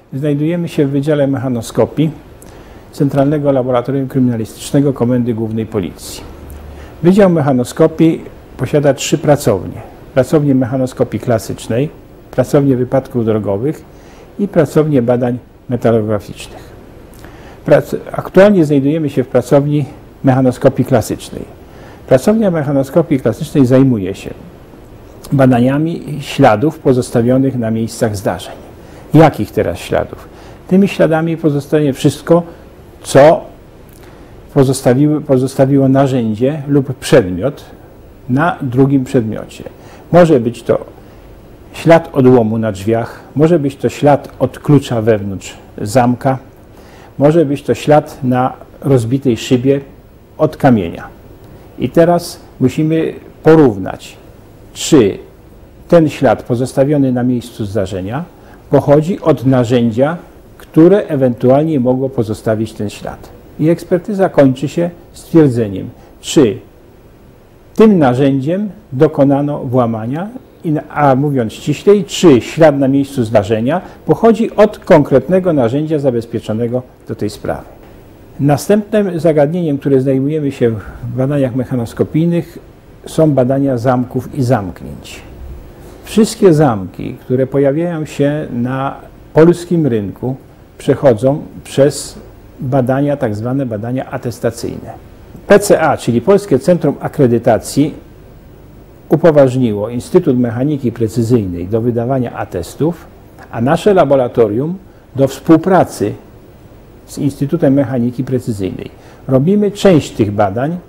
Znajdujemy się w Wydziale Mechanoskopii Centralnego Laboratorium Kryminalistycznego Komendy Głównej Policji. Wydział Mechanoskopii posiada 3 pracownie. Pracownię mechanoskopii klasycznej, pracownię wypadków drogowych i pracownię badań metalograficznych. Aktualnie znajdujemy się w pracowni mechanoskopii klasycznej. Pracownia mechanoskopii klasycznej zajmuje się badaniami śladów pozostawionych na miejscach zdarzeń. Jakich teraz śladów? Tymi śladami pozostanie wszystko, co pozostawiło narzędzie lub przedmiot na drugim przedmiocie. Może być to ślad odłomu na drzwiach, może być to ślad od klucza wewnątrz zamka, może być to ślad na rozbitej szybie od kamienia. I teraz musimy porównać, czy ten ślad pozostawiony na miejscu zdarzenia pochodzi od narzędzia, które ewentualnie mogło pozostawić ten ślad. I ekspertyza kończy się stwierdzeniem, czy tym narzędziem dokonano włamania, a mówiąc ściślej, czy ślad na miejscu zdarzenia pochodzi od konkretnego narzędzia zabezpieczonego do tej sprawy. Następnym zagadnieniem, które zajmujemy się w badaniach mechanoskopijnych, są badania zamków i zamknięć. Wszystkie zamki, które pojawiają się na polskim rynku, przechodzą przez badania, tak zwane badania atestacyjne. PCA, czyli Polskie Centrum Akredytacji, upoważniło Instytut Mechaniki Precyzyjnej do wydawania atestów, a nasze laboratorium do współpracy z Instytutem Mechaniki Precyzyjnej. Robimy część tych badań,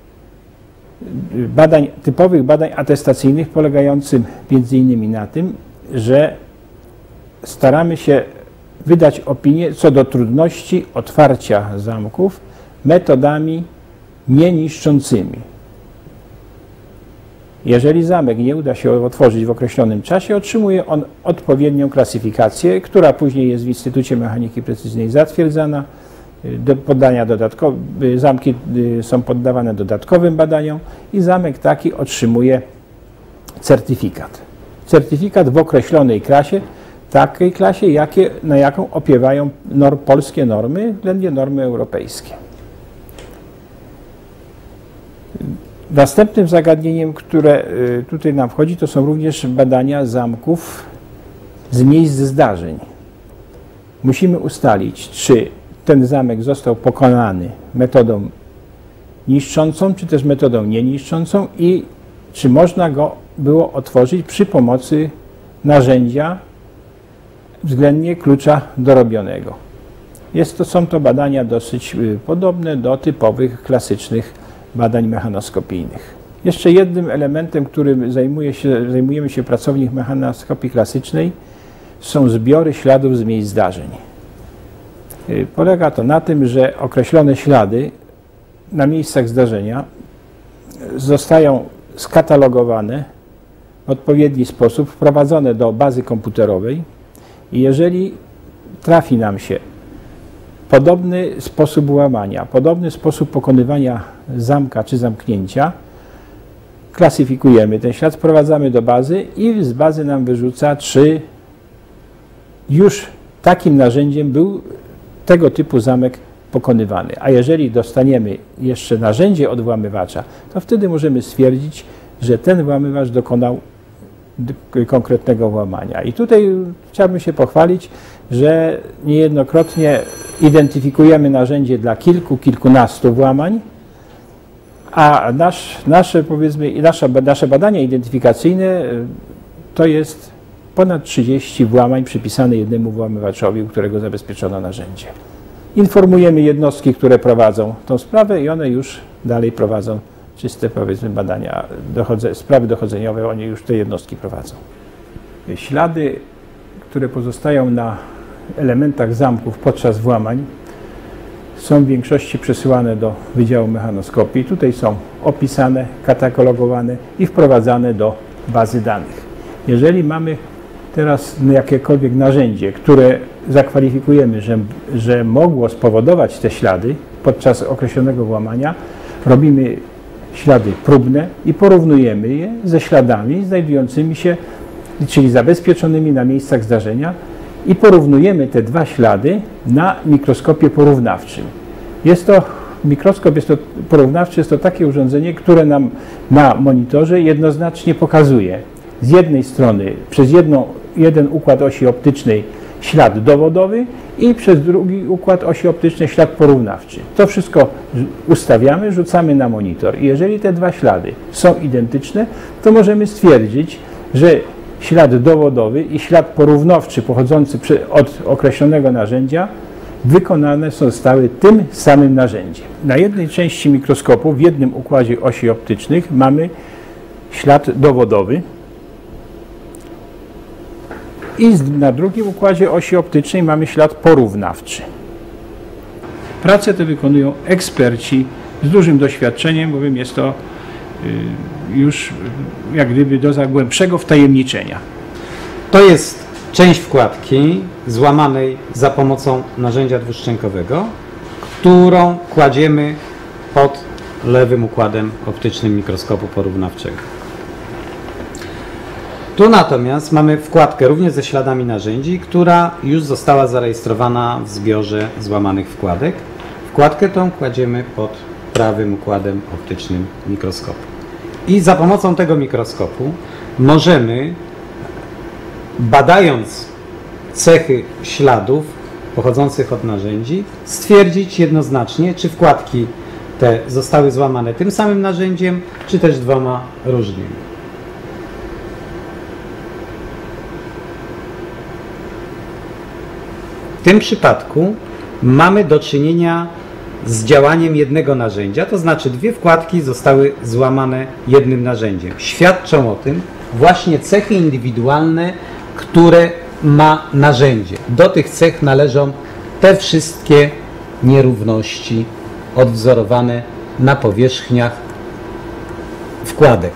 typowych badań atestacyjnych, polegających m.in. na tym, że staramy się wydać opinię co do trudności otwarcia zamków metodami nieniszczącymi. Jeżeli zamek nie uda się otworzyć w określonym czasie, otrzymuje on odpowiednią klasyfikację, która później jest w Instytucie Mechaniki Precyzyjnej zatwierdzana. Zamki są poddawane dodatkowym badaniom i zamek taki otrzymuje certyfikat. Certyfikat w określonej klasie, takiej klasie, na jaką opiewają polskie normy, względnie normy europejskie. Następnym zagadnieniem, które tutaj nam wchodzi, to są również badania zamków z miejsc zdarzeń. Musimy ustalić, czy ten zamek został pokonany metodą niszczącą, czy też metodą nieniszczącą i czy można go było otworzyć przy pomocy narzędzia, względnie klucza dorobionego. Są to badania dosyć podobne do typowych, klasycznych badań mechanoskopijnych. Jeszcze jednym elementem, którym zajmujemy się w pracowni mechanoskopii klasycznej, są zbiory śladów z miejsc zdarzeń. Polega to na tym, że określone ślady na miejscach zdarzenia zostają skatalogowane w odpowiedni sposób, wprowadzone do bazy komputerowej i jeżeli trafi nam się podobny sposób łamania, podobny sposób pokonywania zamka czy zamknięcia, klasyfikujemy ten ślad, wprowadzamy do bazy i z bazy nam wyrzuca, czy już takim narzędziem był tego typu zamek pokonywany. A jeżeli dostaniemy jeszcze narzędzie od włamywacza, to wtedy możemy stwierdzić, że ten włamywacz dokonał konkretnego włamania. I tutaj chciałbym się pochwalić, że niejednokrotnie identyfikujemy narzędzie dla kilkunastu włamań, a nasze badania identyfikacyjne to jest ponad 30 włamań przypisane jednemu włamywaczowi, u którego zabezpieczono narzędzie. Informujemy jednostki, które prowadzą tą sprawę i one już dalej prowadzą czyste, powiedzmy, badania, sprawy dochodzeniowe, oni już te jednostki prowadzą. Ślady, które pozostają na elementach zamków podczas włamań, są w większości przesyłane do Wydziału Mechanoskopii. Tutaj są opisane, katalogowane i wprowadzane do bazy danych. Jeżeli mamy teraz jakiekolwiek narzędzie, które zakwalifikujemy, że mogło spowodować te ślady podczas określonego włamania, robimy ślady próbne i porównujemy je ze śladami znajdującymi się, czyli zabezpieczonymi na miejscach zdarzenia i porównujemy te dwa ślady na mikroskopie porównawczym. Mikroskop porównawczy jest to takie urządzenie, które nam na monitorze jednoznacznie pokazuje z jednej strony przez jeden układ osi optycznej ślad dowodowy i przez drugi układ osi optycznej ślad porównawczy. To wszystko ustawiamy, rzucamy na monitor i jeżeli te dwa ślady są identyczne, to możemy stwierdzić, że ślad dowodowy i ślad porównawczy pochodzący od określonego narzędzia wykonane zostały tym samym narzędziem. Na jednej części mikroskopu w jednym układzie osi optycznych mamy ślad dowodowy i na drugim układzie osi optycznej mamy ślad porównawczy. Prace te wykonują eksperci z dużym doświadczeniem, bowiem jest to już jak gdyby do głębszego wtajemniczenia. To jest część wkładki złamanej za pomocą narzędzia dwuszczękowego, którą kładziemy pod lewym układem optycznym mikroskopu porównawczego. Tu natomiast mamy wkładkę również ze śladami narzędzi, która już została zarejestrowana w zbiorze złamanych wkładek. Wkładkę tą kładziemy pod prawym układem optycznym mikroskopu. I za pomocą tego mikroskopu możemy, badając cechy śladów pochodzących od narzędzi, stwierdzić jednoznacznie, czy wkładki te zostały złamane tym samym narzędziem, czy też dwoma różnymi. W tym przypadku mamy do czynienia z działaniem jednego narzędzia, to znaczy dwie wkładki zostały złamane jednym narzędziem. Świadczą o tym właśnie cechy indywidualne, które ma narzędzie. Do tych cech należą te wszystkie nierówności odwzorowane na powierzchniach wkładek.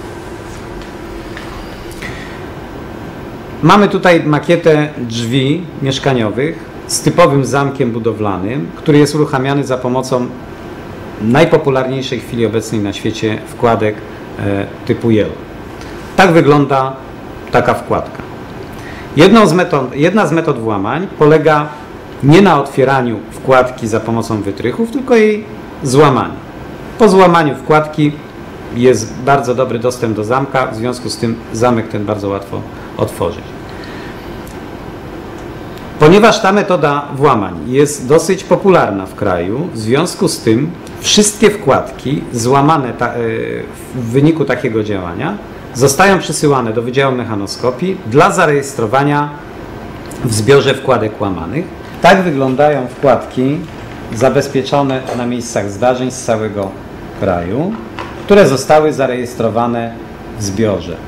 Mamy tutaj makietę drzwi mieszkaniowych z typowym zamkiem budowlanym, który jest uruchamiany za pomocą najpopularniejszej w chwili obecnej na świecie wkładek typu Yellow. Tak wygląda taka wkładka. Jedna z metod włamań polega nie na otwieraniu wkładki za pomocą wytrychów, tylko jej złamaniu. Po złamaniu wkładki jest bardzo dobry dostęp do zamka, w związku z tym zamek ten bardzo łatwo otworzyć. Ponieważ ta metoda włamań jest dosyć popularna w kraju, w związku z tym wszystkie wkładki złamane w wyniku takiego działania zostają przesyłane do Wydziału Mechanoskopii dla zarejestrowania w zbiorze wkładek łamanych. Tak wyglądają wkładki zabezpieczone na miejscach zdarzeń z całego kraju, które zostały zarejestrowane w zbiorze.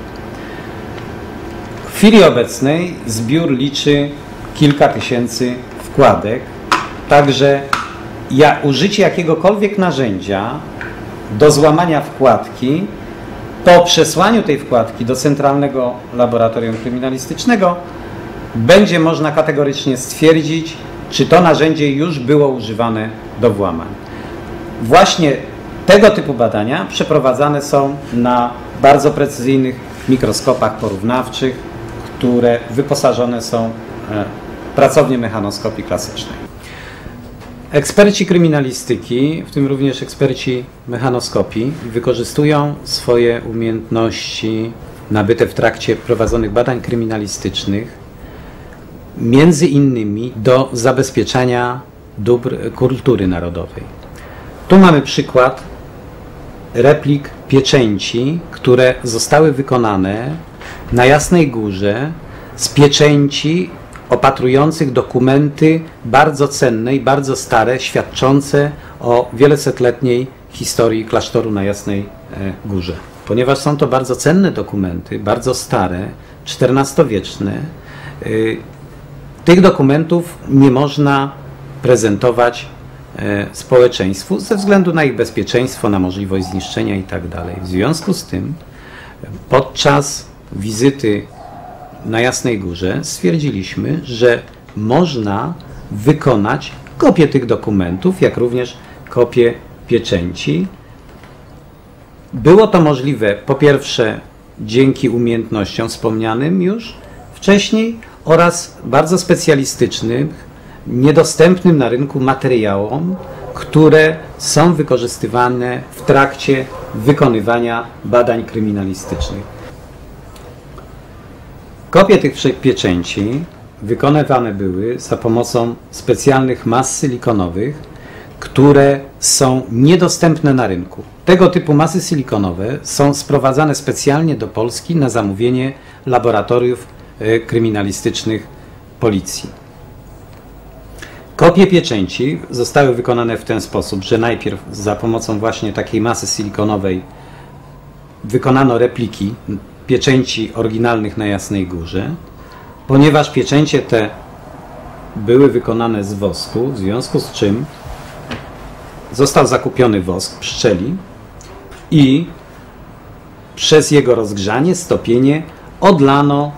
W chwili obecnej zbiór liczy kilka tysięcy wkładek, także użycie jakiegokolwiek narzędzia do złamania wkładki, po przesłaniu tej wkładki do Centralnego Laboratorium Kryminalistycznego będzie można kategorycznie stwierdzić, czy to narzędzie już było używane do włamań. Właśnie tego typu badania przeprowadzane są na bardzo precyzyjnych mikroskopach porównawczych, które wyposażone są w pracownię mechanoskopii klasycznej. Eksperci kryminalistyki, w tym również eksperci mechanoskopii, wykorzystują swoje umiejętności nabyte w trakcie prowadzonych badań kryminalistycznych między innymi do zabezpieczania dóbr kultury narodowej. Tu mamy przykład replik pieczęci, które zostały wykonane na Jasnej Górze z pieczęci opatrujących dokumenty bardzo cenne i bardzo stare, świadczące o wielosetletniej historii klasztoru na Jasnej Górze. Ponieważ są to bardzo cenne dokumenty, bardzo stare, XIV-wieczne, tych dokumentów nie można prezentować społeczeństwu ze względu na ich bezpieczeństwo, na możliwość zniszczenia itd. W związku z tym podczas wizyty na Jasnej Górze stwierdziliśmy, że można wykonać kopię tych dokumentów, jak również kopię pieczęci. Było to możliwe po pierwsze dzięki umiejętnościom wspomnianym już wcześniej oraz bardzo specjalistycznym, niedostępnym na rynku materiałom, które są wykorzystywane w trakcie wykonywania badań kryminalistycznych. Kopie tych pieczęci wykonywane były za pomocą specjalnych mas silikonowych, które są niedostępne na rynku. Tego typu masy silikonowe są sprowadzane specjalnie do Polski na zamówienie laboratoriów kryminalistycznych policji. Kopie pieczęci zostały wykonane w ten sposób, że najpierw za pomocą właśnie takiej masy silikonowej wykonano repliki pieczęci oryginalnych na Jasnej Górze. Ponieważ pieczęcie te były wykonane z wosku, w związku z czym został zakupiony wosk pszczeli i przez jego rozgrzanie, stopienie odlano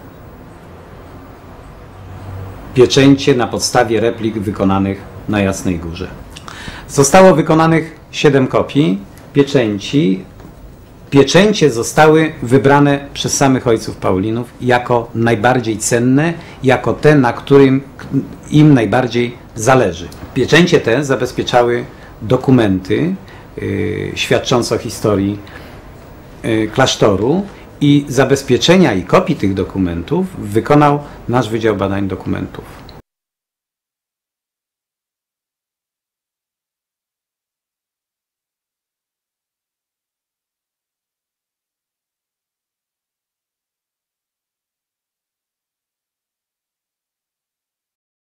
pieczęcie na podstawie replik wykonanych na Jasnej Górze. Zostało wykonanych 7 kopii pieczęci. Pieczęcie zostały wybrane przez samych ojców Paulinów jako najbardziej cenne, jako te, na którym im najbardziej zależy. Pieczęcie te zabezpieczały dokumenty świadczące o historii klasztoru i zabezpieczenia i kopii tych dokumentów wykonał nasz Wydział Badań Dokumentów.